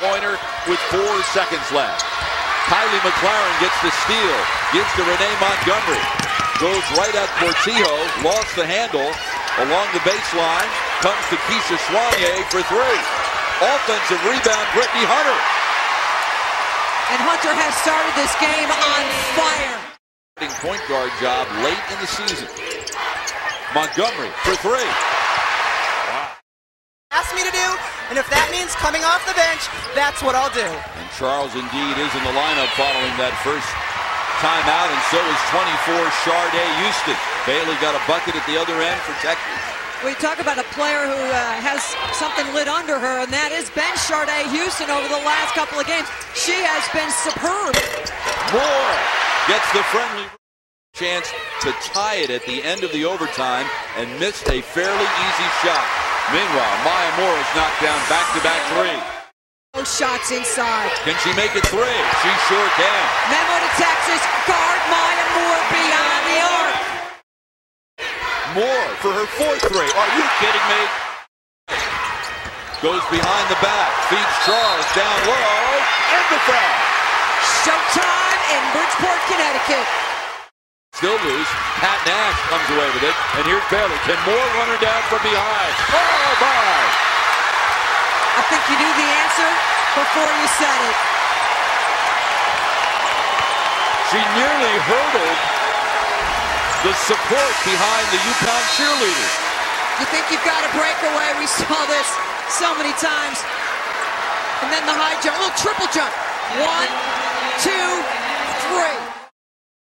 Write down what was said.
pointer with 4 seconds left. Kylie McLaren gets the steal, gives to Renee Montgomery. Goes right at Portillo, lost the handle. Along the baseline, comes to Keisha Soignier for 3. Offensive rebound, Brit Hunter. And Hunter has started this game on fire. Point guard job late in the season. Montgomery for 3. Wow. Asked me to do, and if that means coming off the bench, that's what I'll do. And Charles indeed is in the lineup following that first timeout, and so is 24 Sharday Houston. Bailey got a bucket at the other end for Texas. We talk about a player who has something lit under her, and that is Ben Sharday Houston over the last couple of games. She has been superb. Moore gets the friendly chance to tie it at the end of the overtime and missed a fairly easy shot. Meanwhile, Maya Moore has knocked down back-to-back 3. Those shots inside. Can she make it 3? She sure can. Memo to Texas, guard Maya Moore beyond the arc. Moore for her 4th 3. Are you kidding me? Goes behind the back, feeds Charles down low, and the foul. Showtime in Bridgeport, Connecticut. Still loose. Pat Nash comes away with it, and here's Bailey. Can Moore run her down from behind? Oh, my! I think you knew the answer before you said it. She nearly hurdled the support behind the UConn cheerleaders. You think you've got a breakaway? We saw this so many times. And then the high jump, little triple jump. 1, 2, 3.